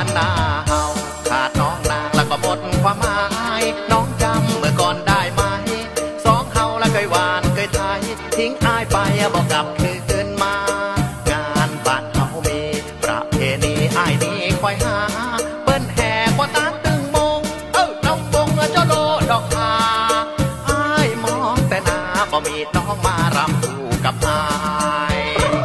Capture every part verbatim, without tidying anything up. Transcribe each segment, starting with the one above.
านนาเฮาขาดน้องนางแล้วก็หมดความหมายน้องจำเมื่อก่อนได้ไหมสองเฮาแล้วเคยหวานเคยไทยทิ้งอายไปบอกกลับคืนมางานบ้านเฮามีประเพณีอายนี้คอยหาเปิ้นแห่กว่าตาตึงมงเอ้าลำวงเจ้าโลดอกพาอายมองแต่หน้าบ่มีน้องมารำคู่กับอาย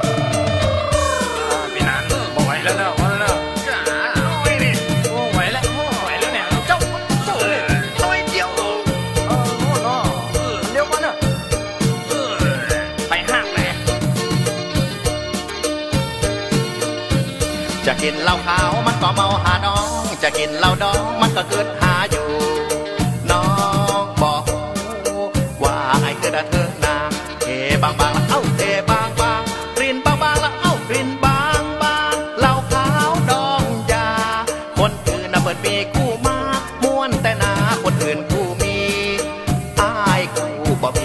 พี่นันบอกไว้แล้วเนอะว่าแล้วจ้าโอ้ยนี่โอ้ไหวแล้วโอ้ไหวแล้วเนี่ยเจ้าเจ้าเลยน้อยเดียวเออโอ้เนาะเดี๋ยวก่อนเนอะไปห้างไหนจะกินเหล้าขาวมันก็เมาหาน้องจะกินเหล้าดองมันก็เกิดหาอยู่น้องบอกว่าไอ้เกิดเธอนางเทบางบางละเอ้าเทบางบางกลิ่นบางบางละเอ้ากลิ่นบางบางเหล้าขาวดองยาคนอื่นน่ะเปิดมีคู่มาม้วนแต่นาคนอื่นคู่มีอายคู่บ่มี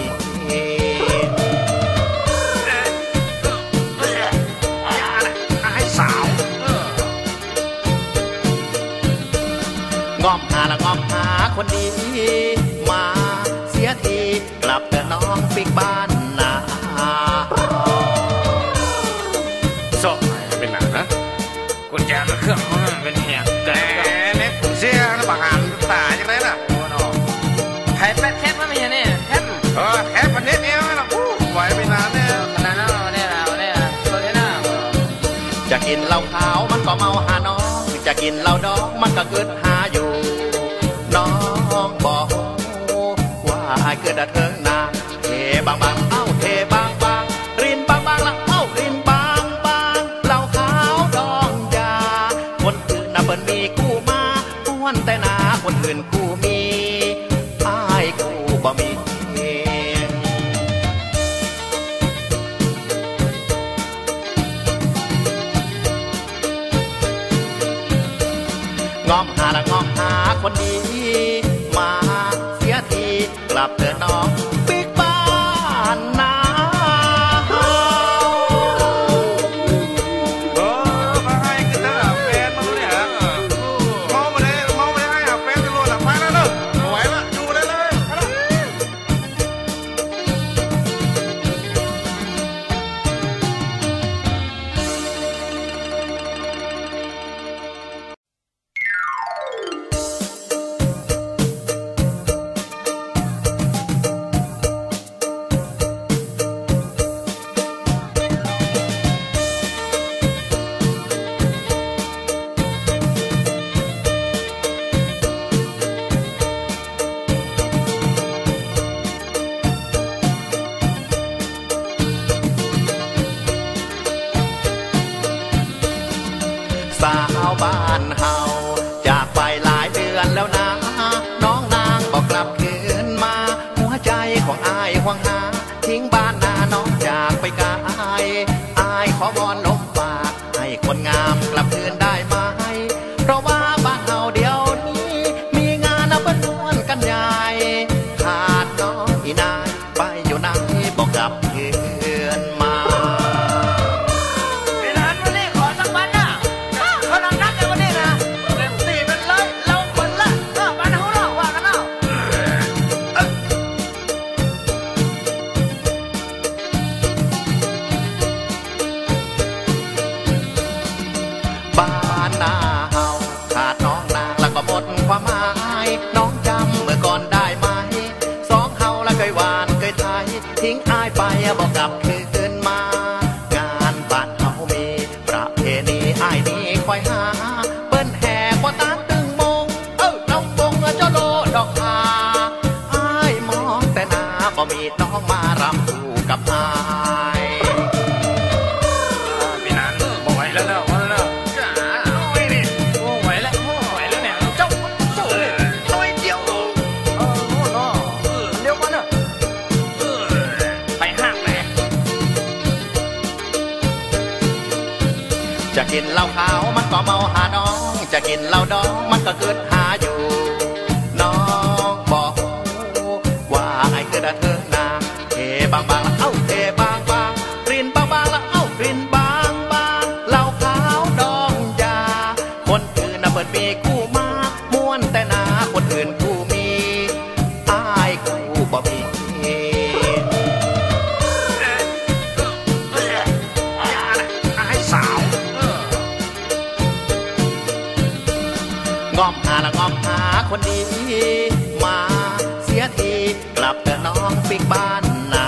งอมหาละงอมหาคนดีมาเสียทีกลับแต่น้องปิกบ้านนาโซ่เป็นหนังนะกุญแจมันเครื่องมันเป็นเหี่ยแต่เน็ตเสียแล้วบางอันตาอย่างไรล่ะโอ้โหไทยแป๊ดแคบมันมีอย่างนี้แคบเออแคบประเทศนี้ไม่หรอกไหวไปนานเนี่ยขนาดนั้นเนี่ยเราเนี่ยตัวที่หน้าจะกินเหล้าขาวมันก็เมาหาน้องจะกินเหล้าดองมันก็เกิดหาอยู่น้องบอกว่าไอ้เกิดเถิงนาเทบางบางเอ้าเทบางบางรินบางบางละเอ้ารินบางบางเหล้าขาวดองยาคนอื่นน่ะเปิ้นมีคู่มาม้วนแต่นาคนอื่นคู่มีอ้ายคู่บ่มีงอมหาละงอมหาคนดีมาเสียทีกลับเดินน้องปิกบ้านนาเออมาให้กันแล้วแฟนมาเนี่ยมองมาเลยมองมาเลยให้แฟนตำรวจไปแล้วเนอะไหวละอยู่ได้เลยสาวบ้านเฮาจากไปหลายเดือนแล้วนะน้องนางบอกกลับคืนมาหัวใจของอายห่วงหาทิ้งบ้านนาน้องจากไปไกลอายขอวอนลมปากให้คนงามกลับคืนได้ไหมเพราะว่าบ้านเฮาเดียวนี้มีงานนับเป็นวนกันใหญ่ขาดน้องอีนายไปอยู่ไหนบอกกลับคืนมาบ้านนาเฮาขาดน้องนางแล้วก็หมดความหมายน้องจำเมื่อก่อนได้ไหมสองเฮาแล้วเคยหวานเคยไทยทิ้งอายไปบอกกลับคืนมางานบ้านเฮามีประเพณีอายนี้คอยหาเปิ้นแห่กว่าตาตึงมงเอ้าลำวงเจ้าโลดอกพาอายมองแต่หน้าบ่มีน้องมารำคู่กับอายพี่นันบอกไว้แล้วเนอะว่าแล้วจ้าโอ้ยนี่โอ้ไหวแล้วโอ้ไหวแล้วเนี่ยเจ้าเจ้าเลยน้อยเดียวเออโอ้เนาะเดี๋ยวก่อนเนอะไปห้างไหนจะกินเหล้าขาวมันก็เมาหาน้องจะกินเหล้าดองมันก็เกิดหาอยู่น้องบอกว่าไอ้เกิดเถิงนาเทบางบางละเอ้าเทบางบางกลิ่นบางบางละเอ้ากลิ่นบางบางเหล้าขาวดองยาคนอื่นน่ะนะเปิดมีคู่มาม้วนแต่นาคนอื่นคู่มีอายคู่บ่มีงอมหาละงอมหาคนดีมาเสียทีกลับแต่น้องปิกบ้านนา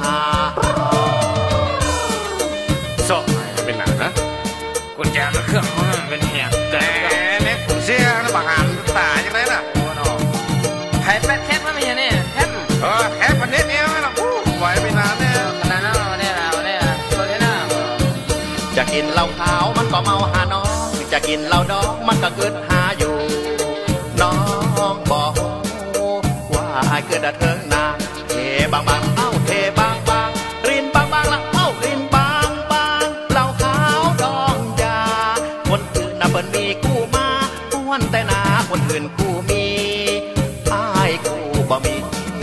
โซ่เป็นหนังนะกุญแจมันเครื่องของมันเป็นเหี่ยแต่เนี่ยผมเสียนะบางอันตาอย่างไรล่ะโอ้โหไผ่แป๊ดแคบมันไม่ใช่เนี่ยแคบเออแคบมันนิดเดียวไม่หรอกไหวไปนานเนี่ยขนาดนั้นเนี่ยเราเนี่ยตัวนี้นะจะกินเหล้าขาวมันก็เมาหาน้องจะกินเหล้าดองมันก็เกิดหาอยู่น้องบอกว่าไอ้เกิดเถิงนาเทบางบางเอ้าเทบางบางรินบางบางละเอ้ารินบางบางเหล้าขาวดองยาคนอื่นน่ะเปิ้นมีคู่มาม้วนแต่นาคนอื่นคู่มีไอ้คู่บ่มี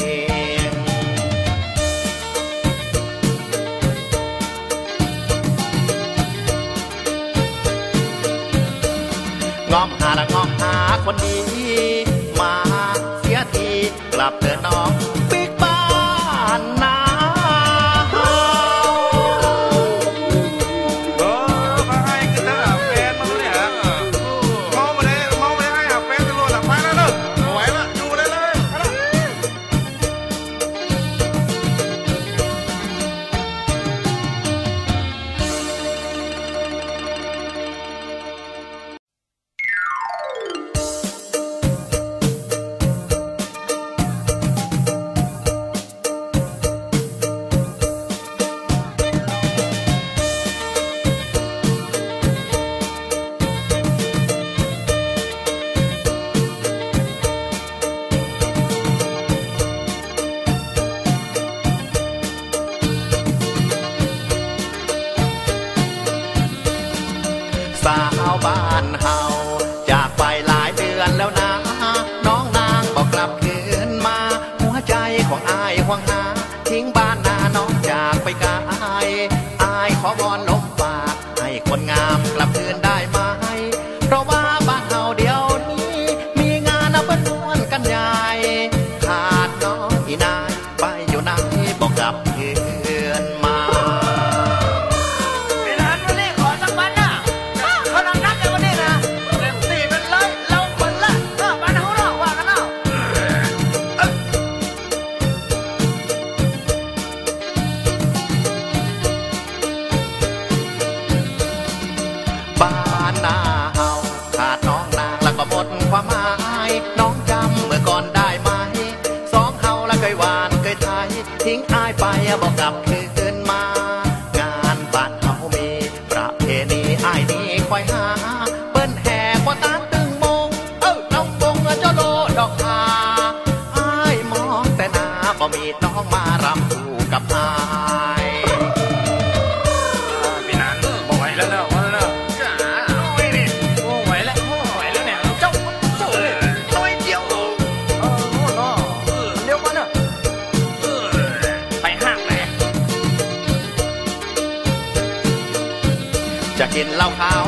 งอมหาละงอมหาคนดีมาเสียทีกลับเถอะน้องปิกบ้านนาเออมาให้กันเถอะแฟนมาเนี่ยเมามาเลยเมามาเลยให้แฟนตำรวจหลับไปแล้วเนอะไหวละอยู่ได้เลยสาวบ้านเฮาจากไปหลายเดือนแล้วนะน้องนางบอกกลับคืนมาหัวใจของอายห่วงหาทิ้งบ้านนาน้องจากไปไกลอายขอวอนลมฝากให้คนงามกลับคืนได้ไหมเพราะว่าบ้านเฮาเดียวนี้มีงานเอาเป็นวนกันใหญ่ขาดน้องอีนายไปอยู่ไหนบอกกลับคืนมาบ้านนาเฮาขาดน้องนางแล้วก็หมดความหมายน้องจำเมื่อก่อนได้ไหมสองเฮาแล้วเคยหวานเคยไทยทิ้งอายไปบอกกลับคืนมางานบ้านเฮามีประเพณีอายนี้คอยหาเปิ้นแห่กว่าตาตึงมงเอ้าน้องบงเจ้าโลดอกหาอายมองแต่หน้าบ่มีน้องมารำคู่กับอายพี่นันบอกไว้แล้วเนอะจะกินเหล้าขาว